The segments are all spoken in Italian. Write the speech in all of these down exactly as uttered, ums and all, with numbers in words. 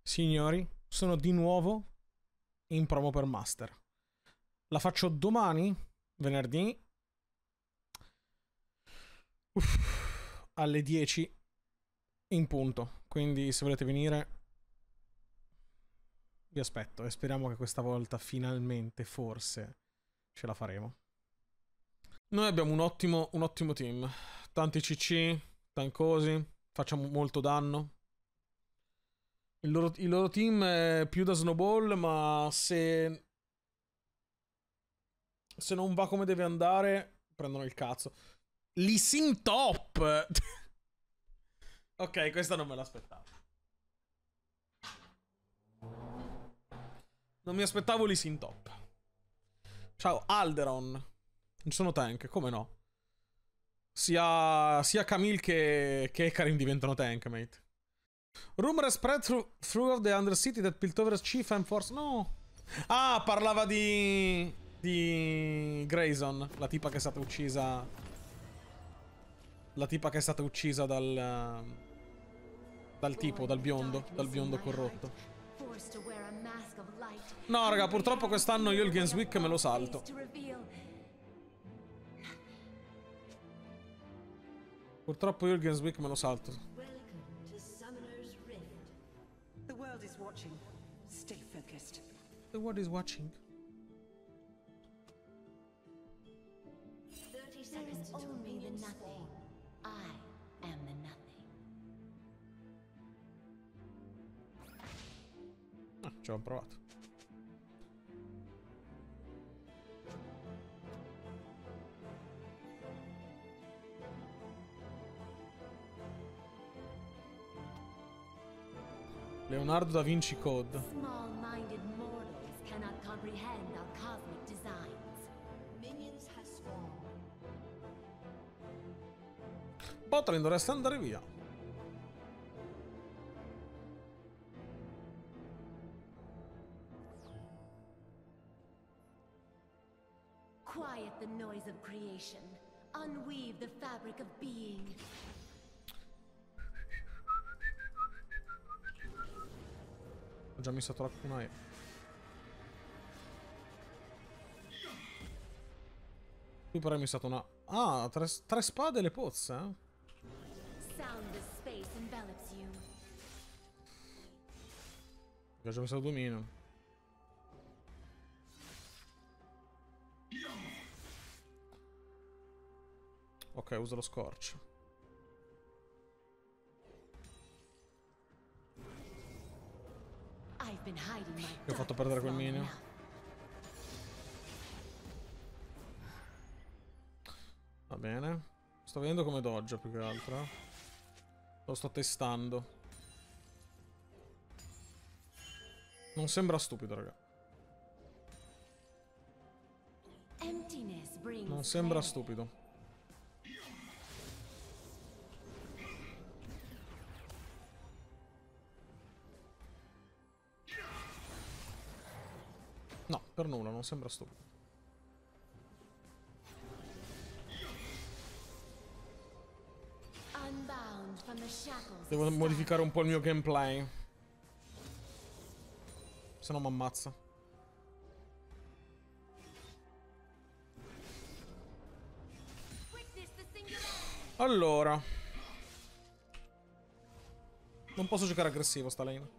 Signori, sono di nuovo in promo per Master. La faccio domani, venerdì, uff, alle dieci in punto. Quindi se volete venire vi aspetto e speriamo che questa volta finalmente, forse, ce la faremo. Noi abbiamo un ottimo, un ottimo team. Tanti C C, tancosi, facciamo molto danno. Il loro, il loro team è più da snowball, ma se... Se non va come deve andare, prendono il cazzo. Lee Sin top! Ok, questa non me l'aspettavo. Non mi aspettavo Lee Sin top. Ciao, Alderon. Non sono tank, come no? Sia, sia Camille che, che Karim diventano tank, mate. Rumor has spread through, throughout the Undercity that Piltover's chief and force... No! Ah, parlava di... Di... Grayson, la tipa che è stata uccisa... La tipa che è stata uccisa dal... Dal tipo, dal biondo, dal biondo corrotto. No, raga, purtroppo quest'anno io il Games Week me lo salto. Purtroppo io il Games Week me lo salto. The world is watching. Stay focused. The world is watching. thirty seconds until only the nothing. I am the nothing. Ah, ci ho provato. Leonardo da Vinci Code. Small-minded mortals cannot comprehend our cosmic designs. Minions have spawned. Botlin, dovresti andare via. Quiet the noise of creation. Unweave the fabric of being. Ho già messo la kunai. Qui però hai messo una... Ah, tre, tre spade e le pozze, eh? Soundless space envelops you. Ho già messo due mine. Ok, uso lo scorch. I've been hiding my Che ho fatto perdere quel minion. Va bene. Sto vedendo come dodge più che altro. Lo sto testando. Non sembra stupido, raga. Non sembra stupido. No, per nulla, non sembra stupido. Devo modificare un po' il mio gameplay. Se no mi ammazza. Allora. Non posso giocare aggressivo sta lane.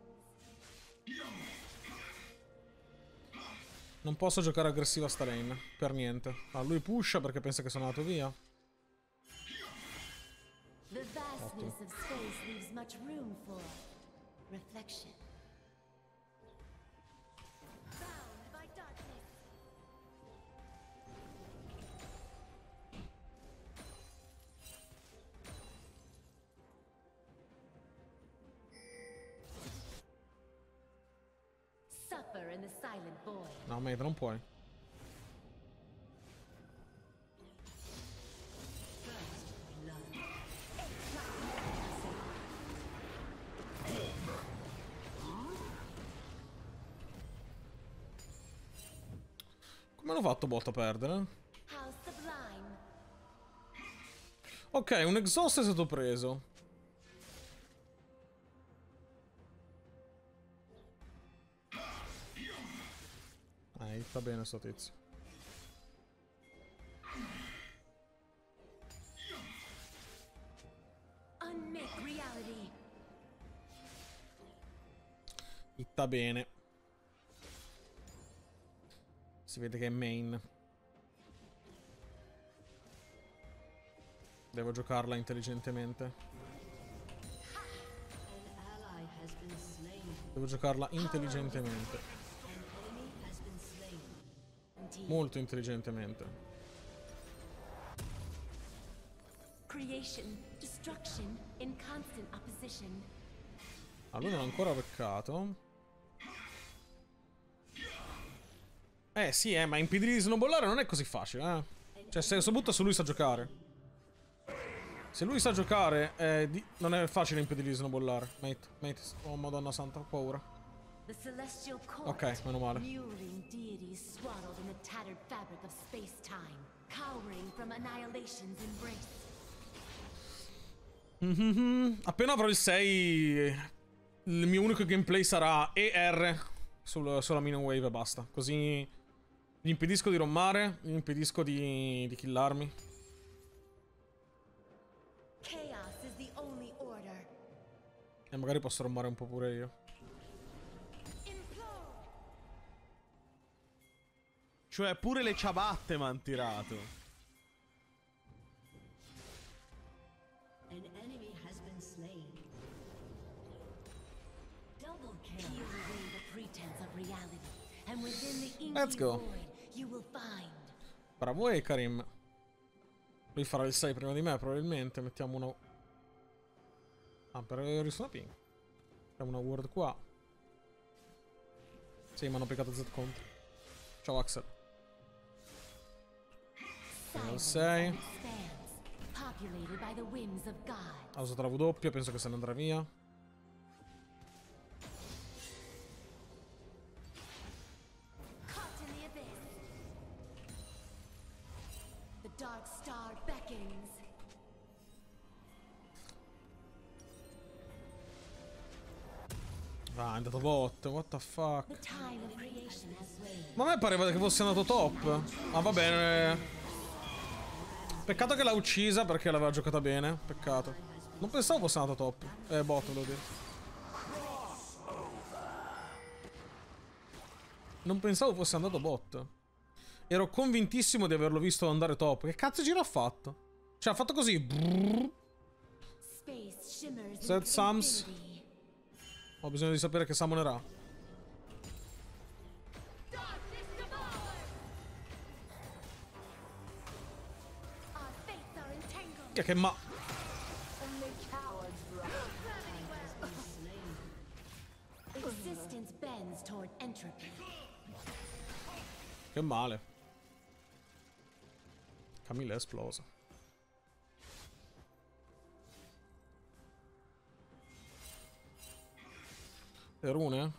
Non posso giocare aggressiva sta lane, per niente. Ah, lui pusha perché pensa che sono andato via. Ottimo. No, mate, non puoi. Come hanno fatto bot a perdere? Ok, un exhaust è stato preso. Ok, sta bene sto tizio. Unmake reality. Itta bene. Si vede che è main. Devo giocarla intelligentemente. Devo giocarla intelligentemente. Molto intelligentemente. Creation, destruction, in constant opposition. Ah, lui non ha ancora beccato. Eh sì, eh, ma impedirgli di snowballare non è così facile, eh. Cioè, se si butta su lui sa giocare. Se lui sa giocare, eh, di... non è facile impedirgli di snowballare. Mate, mate, oh madonna santa, ho paura. Ok, meno male. Mewling deities swaddled in the tattered fabric of space-time, cowering from annihilation's embrace. Mm-hmm. Appena avrò il sei, il mio unico gameplay sarà E R sul, sulla Minion Wave e basta. Così gli impedisco di rommare, gli impedisco di, di killarmi. Chaos is the only order. E magari posso rommare un po' pure io. Cioè, pure le ciabatte m'han tirato. An enemy has been slain. Double kill. Peel away the pretense of reality, and within the inky Let's go. void, you will find. Bravo e Karim. Lui farà il sei prima di me, probabilmente. Mettiamo una... Ah, per risnapping. Mettiamo una ward qua. Sì, mi hanno piccato Z contro. Ciao Axel. Level sei. Expands, populated by the whims of God. Ha usato la W, penso che se ne andrà via. Caught in the abyss. The dark star beckons. Ah, è andato bot, what the fuck. The time of creation has slain. Ma a me pareva che fosse andato top. Ah, va bene. Peccato che l'ha uccisa perché l'aveva giocata bene. Peccato. Non pensavo fosse andato top. Eh, bot, volevo dire. Non pensavo fosse andato bot. Ero convintissimo di averlo visto andare top. Che cazzo giro ha fatto? Cioè, ha fatto così. Brrr. Space shimmers in Set Sams. infinity. Ho bisogno di sapere che summonerà. Darkness devour. Our fates are entangled. Che, che ma... Only cowards run. Existence bends toward entropy. Che male. Camilla è esplosa. Le rune?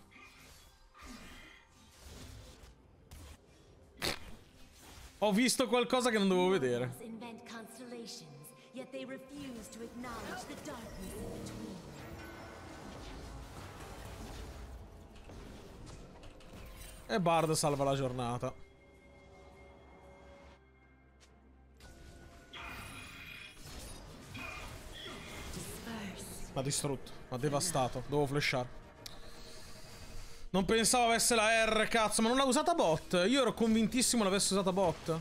Ho visto qualcosa che non dovevo vedere. Invent constellations, yet they refuse to acknowledge the darkness in between. E Bard salva la giornata. M'ha distrutto, m'ha devastato. Dovevo flashare. Non pensavo avesse la R, cazzo, ma non l'ha usata bot. Io ero convintissimo l'avesse usata bot.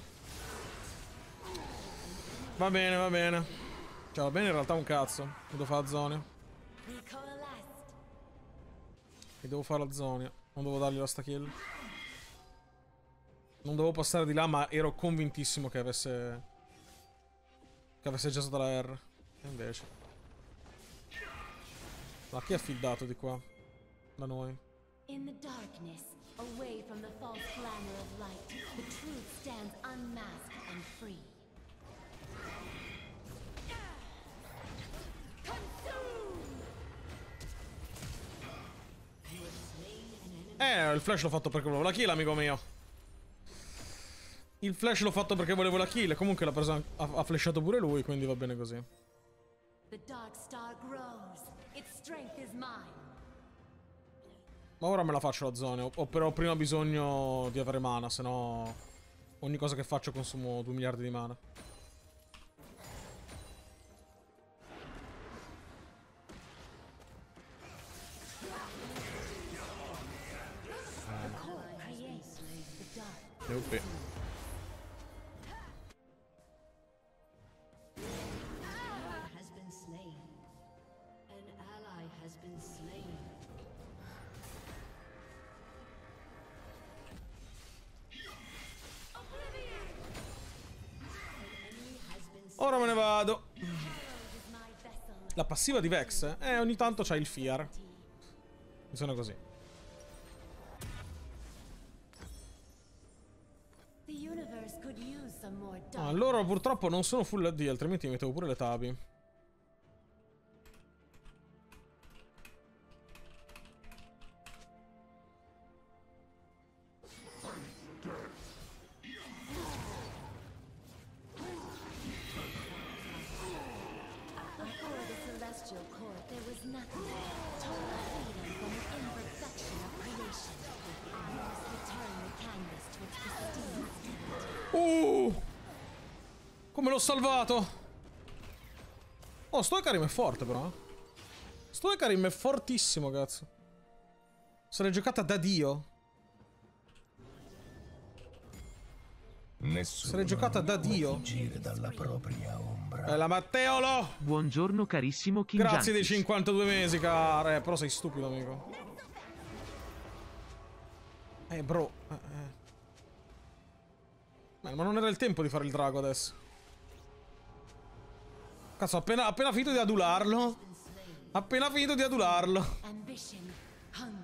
Va bene, va bene. Cioè, va bene in realtà un cazzo. Mi devo fare la zona. We coalesced. Mi devo fare la zona. Non devo dargli la sta kill. Non dovevo passare di là, ma ero convintissimo che avesse... Che avesse già usata la R. E invece... Ma chi è affidato di qua? Da noi. In the darkness, away from the false glamour of light, the truth stands unmasked and free. Eh, il flash l'ho fatto perché volevo la kill, amico mio. Il flash l'ho fatto perché volevo la kill. Comunque l'ha presa, ha, ha flashato pure lui, quindi va bene così. The dark star grows. Its strength is mine. Ma ora me la faccio la zona. Ho, ho però prima bisogno di avere mana, se no ogni cosa che faccio consumo due miliardi di mana. Nope. Has been slain. An ally has been slain. Ora me ne vado. La passiva di Vex? Eh, ogni tanto c'hai il Fear. Funziona così. Ah, loro purtroppo non sono full A D, altrimenti mi mettevo pure le tabi. Uh! Come l'ho salvato? Oh, sto Ekarim è forte però. eh. Sto Ekarim è fortissimo, cazzo. Se l'è giocata da Dio. Se l'è giocata da Dio. Dalla propria ombra. Bella Matteolo! Buongiorno carissimo King Grazie dei Giantis. cinquantadue mesi, cara. Eh, però sei stupido, amico. Eh, bro. Eh, eh. Beh, ma non era il tempo di fare il drago adesso. Cazzo, appena, appena finito di adularlo. Appena finito di adularlo. Ambition, hunger.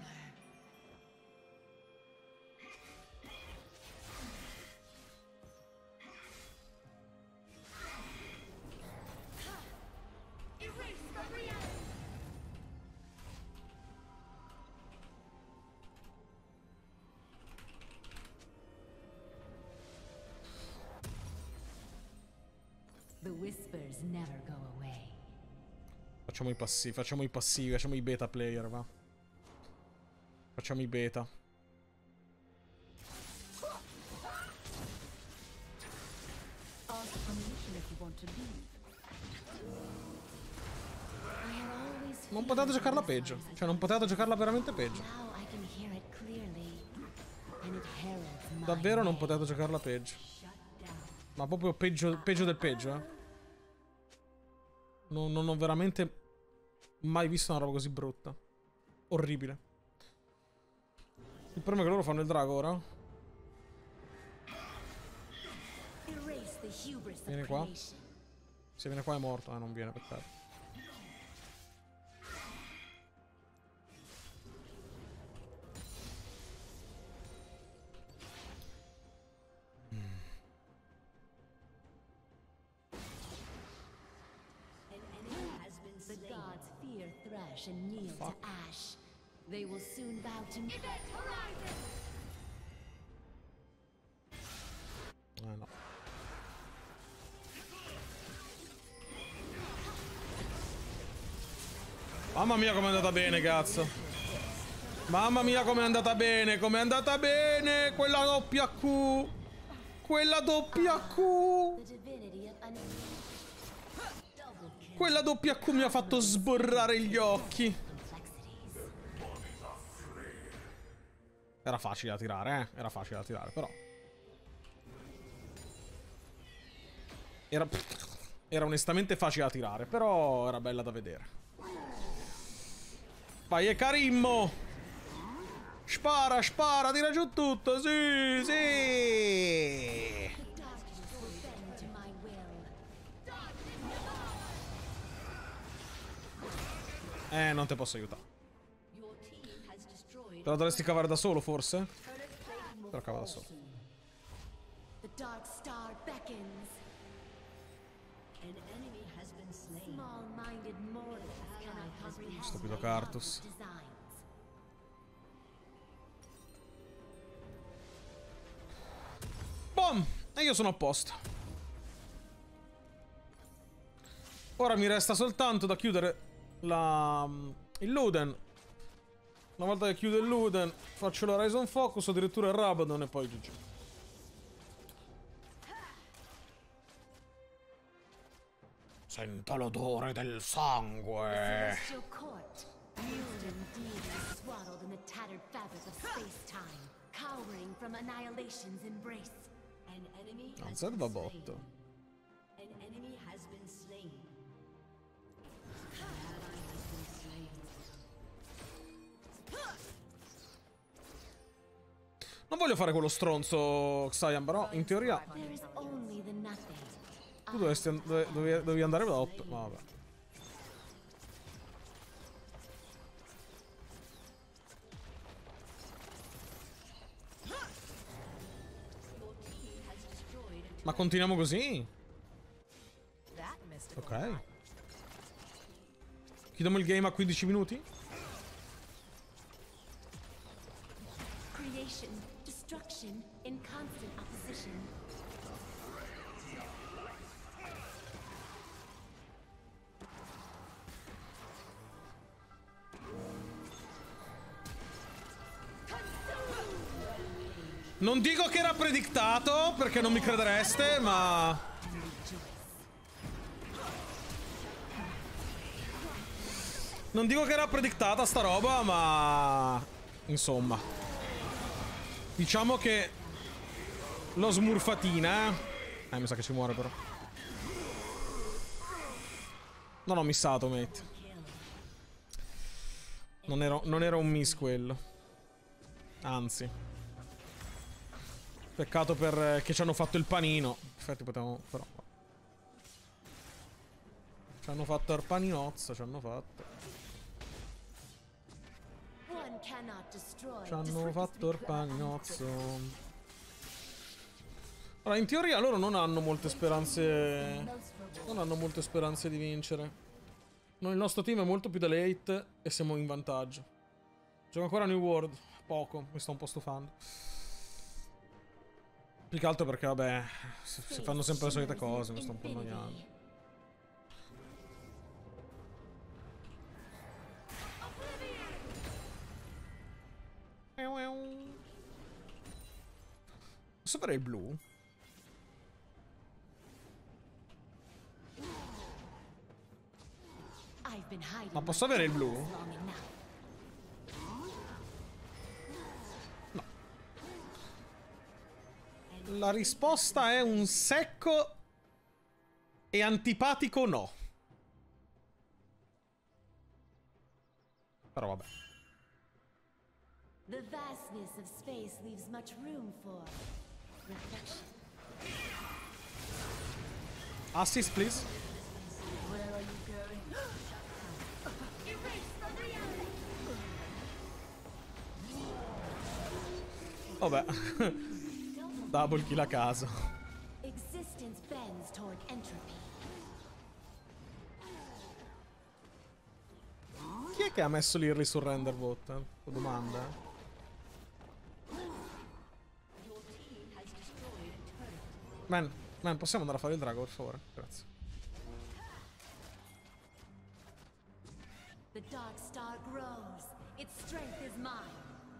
The whispers never go away. Facciamo i passivi, facciamo i passivi, facciamo i beta player, va. Facciamo i beta. Ask permission if you want to leave. I had always Non potete giocarla peggio. Cioè, non potete giocarla veramente peggio. Now I can hear it clearly, and it heralds my Davvero non name. potete giocarla peggio. Shut down. Ma proprio peggio, peggio del peggio, eh. Non, non ho veramente mai visto una roba così brutta. Orribile. Il problema è che loro fanno il drago ora. Erase the hubris of Vieni qua. creation. Se viene qua è morto. Eh, non viene, peccato. The gods fear Thresh and kneel to ash. They will soon bow to me. Eh, no. Mamma mia com'è andata bene, cazzo. Mamma mia com'è andata bene, com'è andata bene. Quella doppia Q. Quella doppia Q. The divinity of un double kill Quella doppia Q mi ha fatto sborrare gli occhi. complexities. Era facile da tirare, eh. Era facile da tirare, però. Era... Era onestamente facile da tirare, però era bella da vedere. Vai, Ekarim! Spara, spara, tira giù tutto, sì, sì! Darkness will bend to my will. Eh, non te posso aiutare. Your team has destroyed. Te la dovresti cavare da solo, forse? Te la cavo da solo. The dark star beckons. An enemy has been slain. Small-minded mortals cannot comprehend Stupido my Cartus. cosmic designs. Bom! E io sono a posto. Ora mi resta soltanto da chiudere la... il Luden. Una volta che chiude il Luden, faccio l'Horizon Focus, addirittura il Rabadon e poi G G. Sento l'odore del sangue. Celestial court. You indeed are swaddled in the tattered fabric of space-time, cowering from annihilation's embrace. An enemy Non has serve a been botto. slain. An enemy has been slain. An ally has been slain. Non voglio fare quello stronzo, Xayam, però in teoria There is only the nothing. tu dovresti and- dove- dovevi, dovevi andare top. Ma vabbè. Ma continuiamo così? Ok. Chiudiamo il game a quindici minuti? Creation, destruction, in constant opposition. Non dico che era predictato, perché non mi credereste, ma... Non dico che era predictata sta roba, ma... Insomma. Diciamo che... L'ho smurfatina, eh. Eh, mi sa che ci muore però. Non ho missato, mate. Non era, non era un miss quello. Anzi. Peccato per che ci hanno fatto il panino. Infatti potevamo però. Ci hanno fatto il paninozzo, ci hanno fatto. One cannot destroy. Ci hanno Destroy fatto il this paninozzo. Allora, in teoria loro non hanno molte speranze. Non hanno molte speranze di vincere. Noi, il nostro team è molto più da late e siamo in vantaggio. Gioco ancora a New World. Poco, mi sto un po' stufando. Più che altro perché, vabbè, si, si fanno sempre le solite cose, mi sto un po' annoiando. Posso fare il blu? Ma posso avere il blu? No. La risposta è un secco e antipatico no. Però vabbè. The vastness of space leaves much room for reflection. Assist, please. Where are you going? Erase from reality. Vabbè. Double kill a caso. Existence bends toward entropy. Chi è che ha messo l'Early Surrender bot? Eh? Domanda. eh. Man, man, possiamo andare a fare il drago, per favore? Grazie. The dark star grows. Its strength is mine.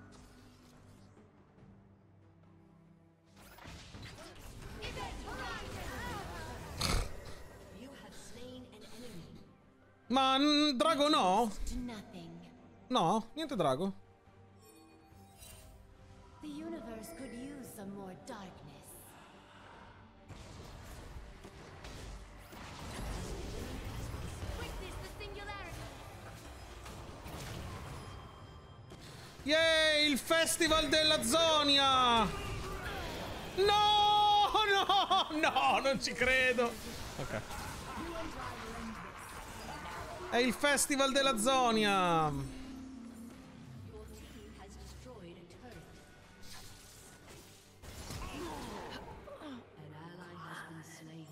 You have slain an enemy. Ma mm, drago no? To nothing. No? Niente drago? The universe could use some more darkness. Witness the singularity. Yay! Il festival della Zonia! No! No! No! Non ci credo! Ok. È il festival della Zonia! Your team has destroyed a turret. An ally has been slain.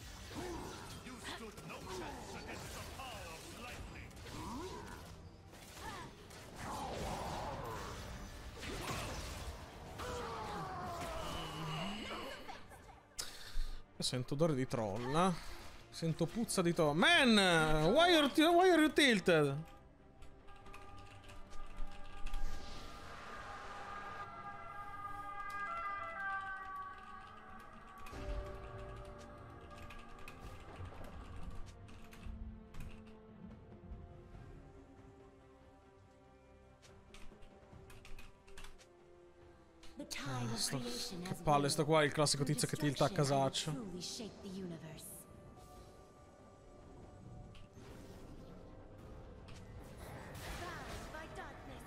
Io sento odore di troll. Sento puzza di troll. Man! Why are, why are you tilted? The time of sto- creation che has palle, sto qua è il classico waned. tizio che tilta a Destruction will casaccio. truly shape the universe. Bound by darkness.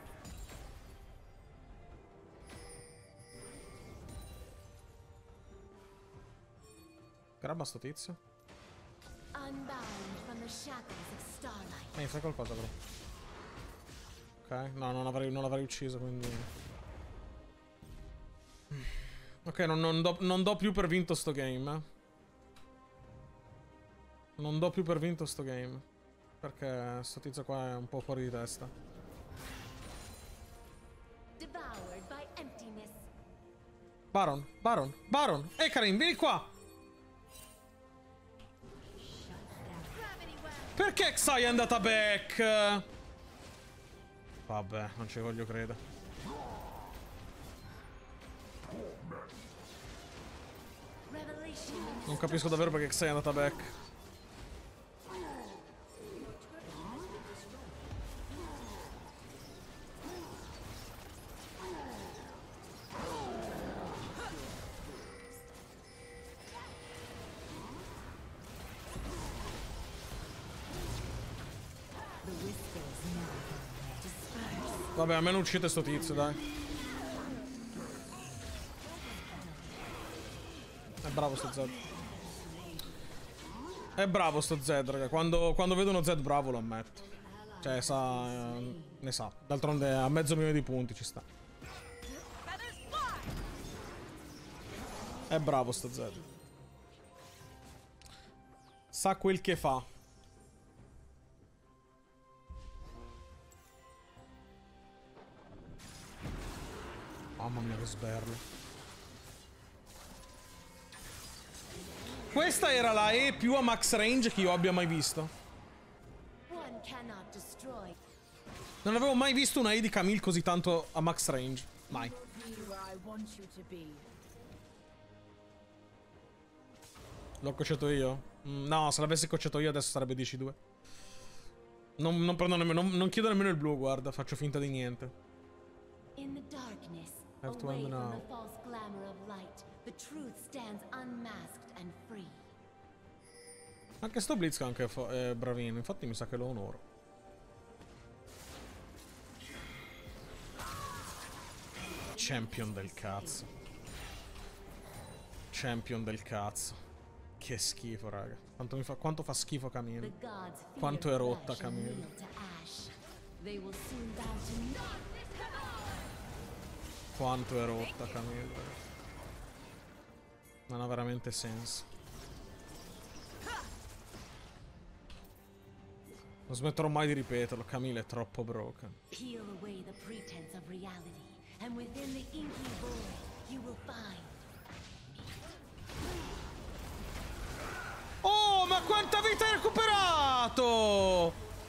Grabba sto tizio. Unbound from the shackles of starlight. Ehi, fai qualcosa però. Ok, no, non l'avrei, non l'avrei ucciso, quindi... Ok, non, non do, non do più per vinto sto game, eh. Non do più per vinto sto game. Perché sto tizio qua è un po' fuori di testa. Devoured by emptiness. Baron, Baron, Baron! Ehi, Karim, vieni qua! Gravity well. Perché Xai è andata back? Vabbè, non ci voglio credere. Revelation. Non capisco davvero perché Xai è andata back. Vabbè, almeno uccidete sto tizio, dai. È bravo sto Zed. È bravo sto Zed, raga. Quando, quando vedo uno Zed bravo lo ammetto. Cioè, sa... eh, ne sa. D'altronde a mezzo milione di punti ci sta. È bravo sto Zed. Sa quel che fa. Mamma mia che sberlo. Questa era la E più a max range che io abbia mai visto. One cannot destroy. Non avevo mai visto una E di Camille così tanto a max range. Mai. L'ho cocciato io? Mm, no, se l'avessi cocciato io adesso sarebbe dieci due. Non, non prendo nemmeno, non, non chiedo nemmeno il blu, guarda, faccio finta di niente. In the darkness, Have to away end from now. the false glamour of light, the truth stands unmasked and free. Anche sto Blitzcrank è, fo- è bravino, infatti mi sa che lo onoro. Champion del cazzo. Champion del cazzo. Che schifo, raga. Quanto, mi fa, quanto fa schifo Camille. The gods fear Quanto è rotta flesh and Camille. kneel to ash. They will soon bow to darkness. Quanto è rotta Camille. Non ha veramente senso. Non smetterò mai di ripeterlo, Camille è troppo broken. Peel away the pretense of reality, and within the inky void, you will find. Oh, ma quanta vita hai recuperato!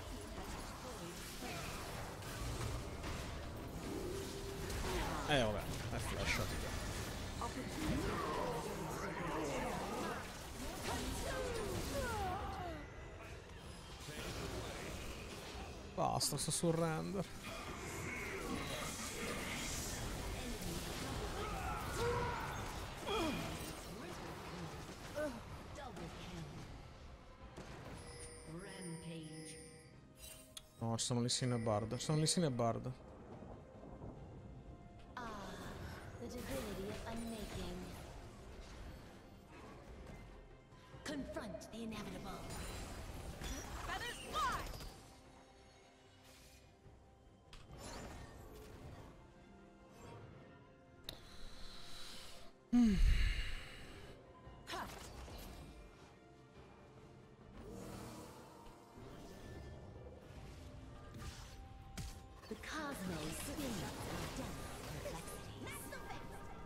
Eh, vabbè, è flashato. Basta, sto sul render. Rampage. No, ci sono Lissina e Bard. Ci sono Lissina e Bard. Ah, the divinity of unmaking. Confront the inevitable. Feathers fly! The cosmos spins with dense complexity.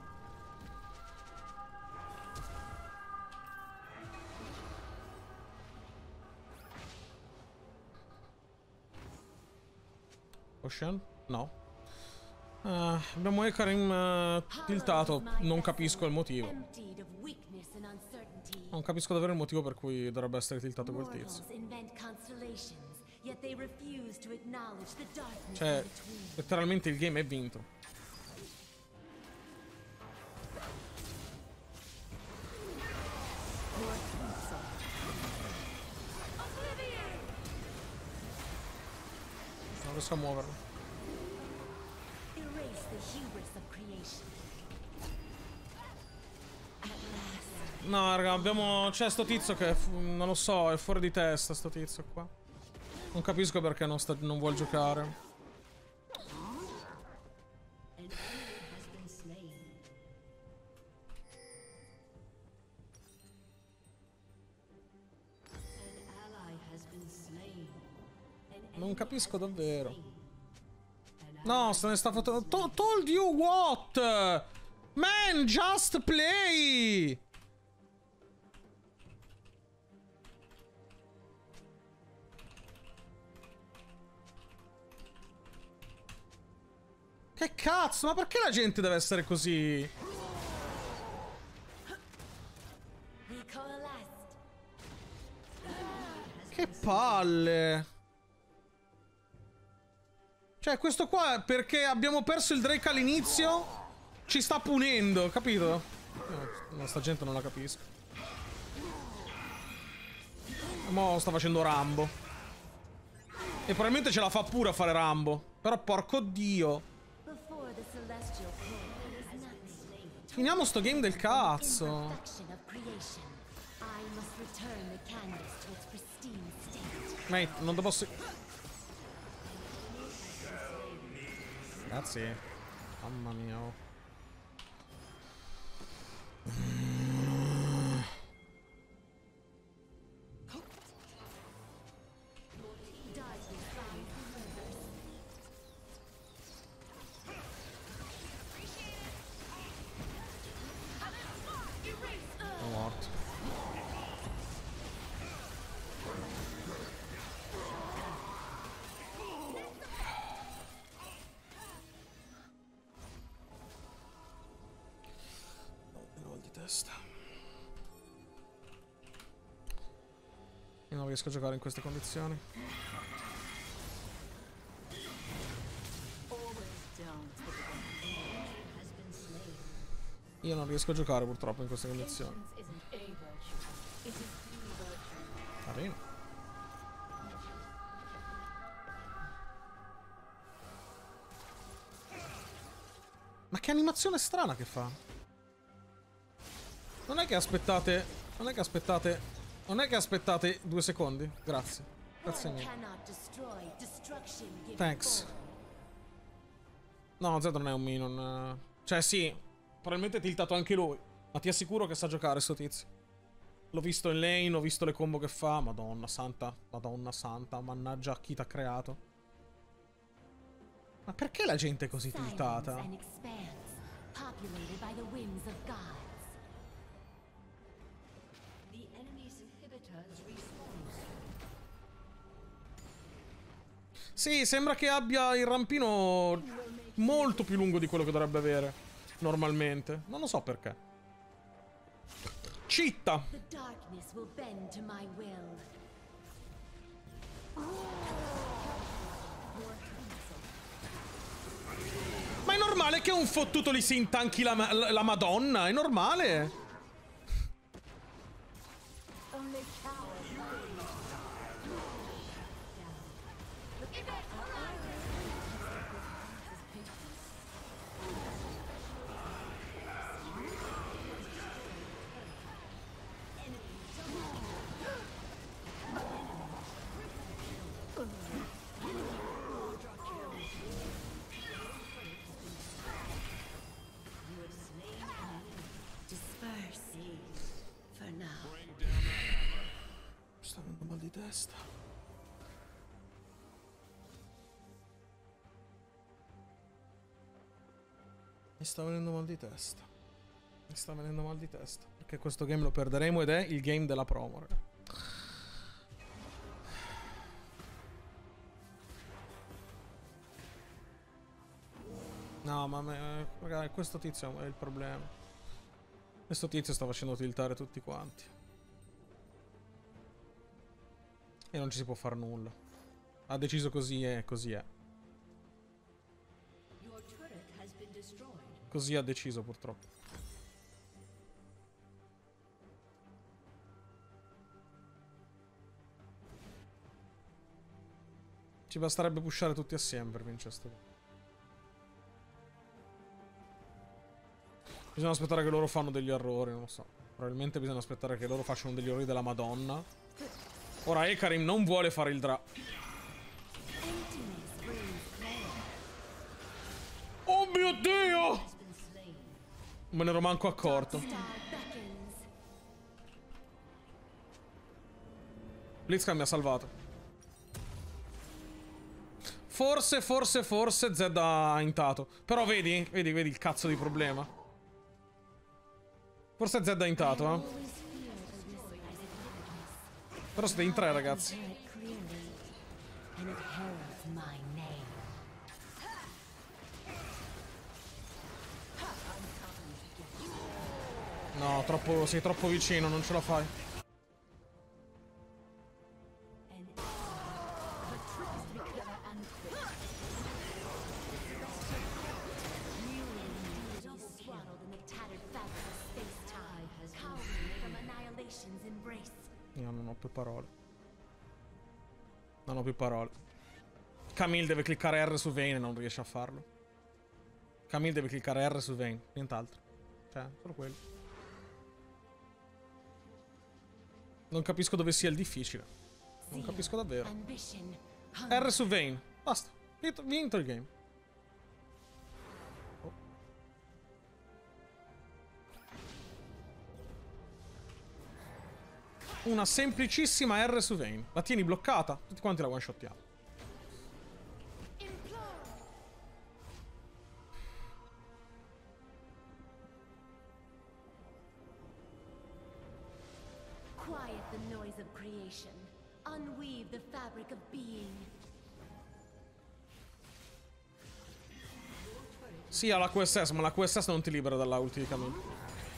Ocean? No. Ah, abbiamo Ekarim uh, tiltato. Non capisco il motivo. Emptied of weakness and uncertainty. Non capisco davvero il motivo per cui dovrebbe essere tiltato quel tizio. Mortals invent constellations, yet they refuse to acknowledge the darkness Cioè, in between. letteralmente il game è vinto. riesco a muoverlo. Erase the hubris of creation. At last. No, raga, abbiamo... C'è sto tizio che... è fu- Non lo so, è fuori di testa sto tizio qua. Non capisco perché non, sta... non vuol giocare. Non capisco davvero. No, se ne sta foto... To told you what? Man, just play! Che cazzo? Ma perché la gente deve essere così? We coalesced. Che palle! Cioè, questo qua, perché abbiamo perso il Drake all'inizio, ci sta punendo, capito? No, sta gente non la capisco. Mo sta facendo Rambo. E probabilmente ce la fa pure a fare Rambo. Però porco dio. Before the celestial core is nothing. Finiamo sto game del cazzo. Imperfection of creation. I must return the canvas to its pristine state. Mate, non te posso... Grazie. Mamma mia. Oh. Sono morto. Io non riesco a giocare in queste condizioni. Io non riesco a giocare purtroppo in queste condizioni. Carino. Ma che animazione strana che fa. Non è che aspettate... Non è che aspettate... Non è che aspettate due secondi? Grazie. Grazie mille. Thanks. No, Zed non è un minion. Cioè, sì. Probabilmente è tiltato anche lui. Ma ti assicuro che sa giocare sto tizio. L'ho visto in lane, ho visto le combo che fa. Madonna santa. Madonna santa. Mannaggia chi t'ha creato. Ma perché la gente è così tiltata? Sì, sembra che abbia il rampino molto più lungo di quello che dovrebbe avere normalmente. Non lo so perché. Citta! Ma è normale che un fottuto li si intanchi la, la, la Madonna? È normale? Sta avendo mal di testa. Mi sta venendo mal di testa. Mi sta venendo mal di testa. Perché questo game lo perderemo ed è il game della promo, raga. No, ma me, ragazzi, questo tizio è il problema. Questo tizio sta facendo tiltare tutti quanti. E non ci si può fare nulla. Ha deciso così e così è. Così ha deciso purtroppo. Ci basterebbe pushare tutti assieme per vincere sto. Bisogna aspettare che loro fanno degli errori, non lo so. Probabilmente bisogna aspettare che loro facciano degli errori della Madonna. Ora Ekarim non vuole fare il dra... Oh mio Dio! Me ne ero manco accorto. Blitzcrank mi ha salvato. Forse, forse, forse Zed ha intato. Però vedi, vedi, vedi il cazzo di problema. Forse Zed ha intato, eh. Però siete in tre, ragazzi. No, troppo, sei troppo vicino, non ce la fai. Io non ho più parole. Non ho più parole. Camille deve cliccare R su Vayne e non riesce a farlo. Camille deve cliccare R su Vayne, nient'altro. Cioè, solo quello. Non capisco dove sia il difficile. Non capisco davvero. R su Vayne. Basta. Vinto, vinto il game. Oh. Una semplicissima R su Vayne. La tieni bloccata. Tutti quanti la one shottiamo. Quiet the noise of creation. Unweave the fabric of being. Sì, ha la Q S S, ma la Q S S non ti libera dalla ulti di Camille.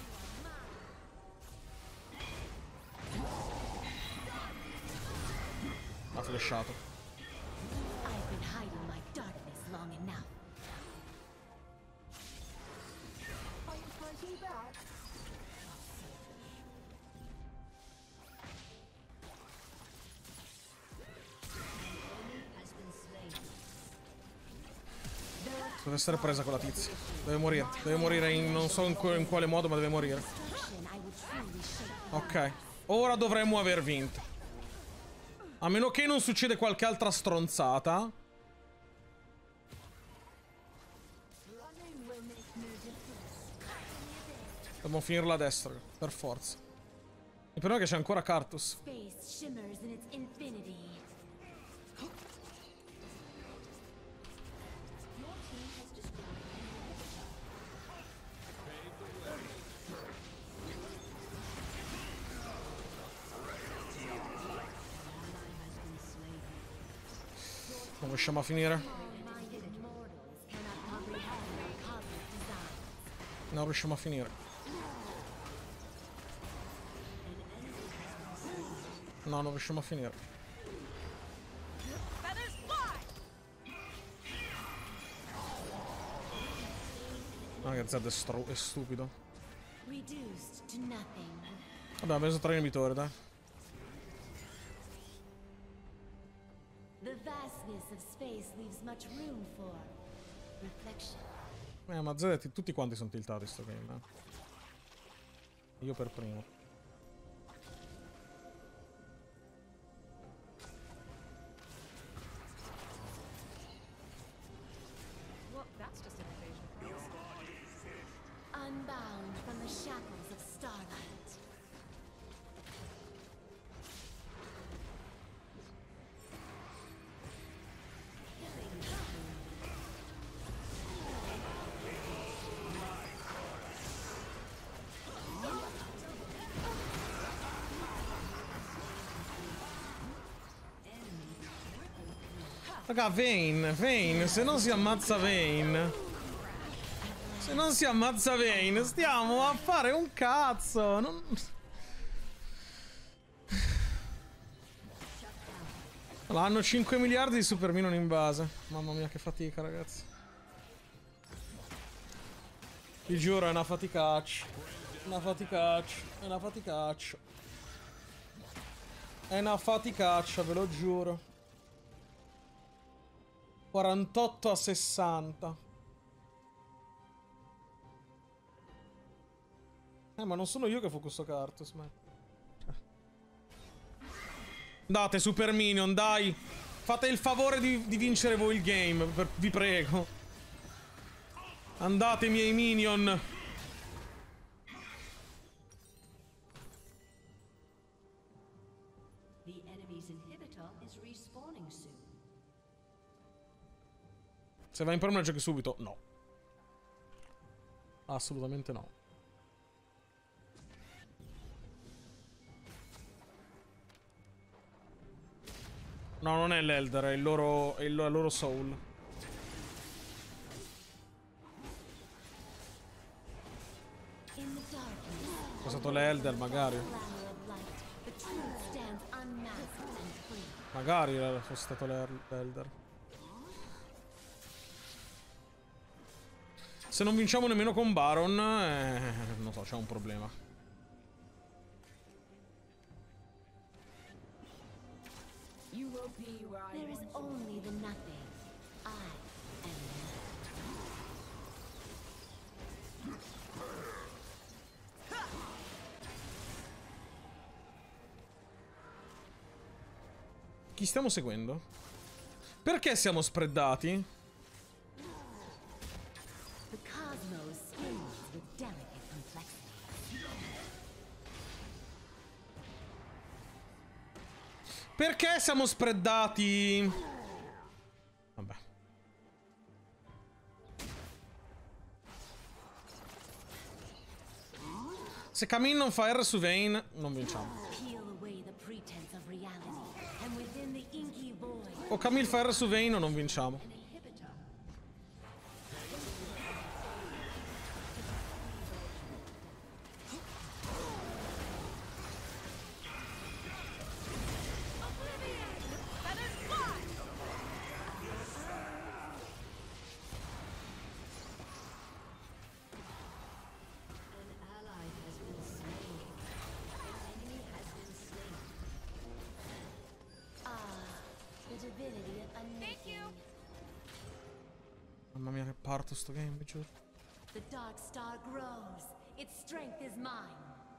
Ha flashato. I've been hiding my darkness long enough. Are you fighting back? Deve essere presa quella tizia. Deve morire. Deve morire in non so in, in quale modo, ma deve morire. Ok. Ora dovremmo aver vinto. A meno che non succede qualche altra stronzata. Dobbiamo finirla a destra, per forza. Il problema è che c'è ancora Karthus. Space shimmers in its infinity. Non riusciamo a finire. Non riusciamo a finire. No, non riusciamo a finire. No, che Zed è, è stupido. Vabbè, abbiamo preso tre inibitori, dai. The vastness of space leaves much room for reflection. Eh, ma Zed, tutti quanti sono tiltati sto game, eh. Io per primo. Well, that's just an invasion. Unbound from the shackles of starlight. Raga, Vayne, Vayne, se non si ammazza Vayne. Se non si ammazza Vayne, stiamo a fare un cazzo. Non... Allora, hanno cinque miliardi di super minion in base. Mamma mia, che fatica, ragazzi. Vi giuro, è una faticaccia. Una faticaccia. È una faticaccia. È una faticaccia, ve lo giuro. quarantotto a sessanta. Eh, ma non sono io che focusso Cartus, ma... Andate, Super Minion, dai! Fate il favore di, di vincere voi il game, per, vi prego. Andate, miei minion! The enemy's inhibitor is respawning soon. Se va in prima giochi subito, no. Assolutamente no. No, non è l'Elder, è il loro, è il loro, è il loro soul. In the darkness, È stato l'Elder, magari. glamour of light, the truth stands unmasked and free. Magari fosse stato l'Elder. Se non vinciamo nemmeno con Baron, eh, non so, c'è un problema. There is only the nothing. I am Chi stiamo seguendo? Perché siamo spreadati? the cosmos spins with delicate complexity. Perché siamo spreadati? Vabbè. Se Camille non fa R su Vayne, non vinciamo. Peel away the pretense of reality, and within the inky void, O Camille fa R su Vayne o non vinciamo. an inhibitor. The divinity of unmaking. Mamma mia che parto sto game, vi giuro. The dark star grows. Its strength is mine.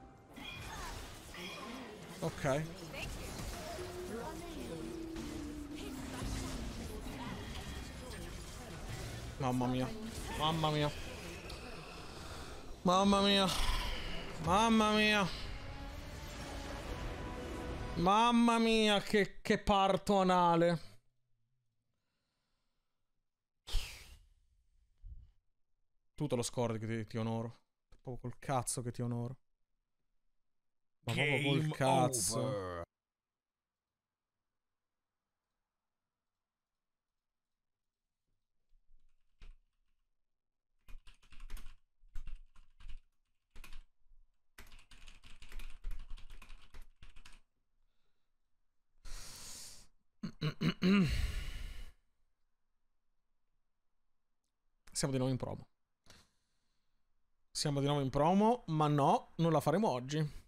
Ok. Mamma mia. Mamma mia. Mamma mia. Mamma mia. Mamma mia, che, che parto anale. Tu te lo scordi che ti, ti onoro. Proprio col cazzo che ti onoro. Ma proprio col cazzo. Siamo di nuovo in promo. Siamo di nuovo in promo, ma no, non la faremo oggi.